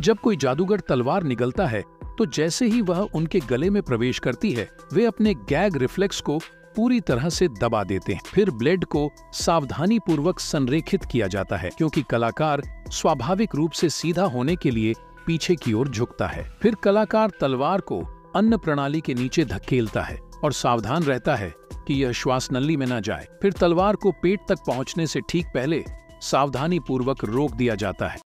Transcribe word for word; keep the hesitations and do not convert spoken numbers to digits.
जब कोई जादूगर तलवार निगलता है तो जैसे ही वह उनके गले में प्रवेश करती है, वे अपने गैग रिफ्लेक्स को पूरी तरह से दबा देते हैं। फिर ब्लेड को सावधानी पूर्वक संरेखित किया जाता है, क्योंकि कलाकार स्वाभाविक रूप से सीधा होने के लिए पीछे की ओर झुकता है। फिर कलाकार तलवार को अन्न प्रणाली के नीचे धकेलता है और सावधान रहता है कि यह श्वास नली में न जाए। फिर तलवार को पेट तक पहुंचने से ठीक पहले सावधानी पूर्वक रोक दिया जाता है।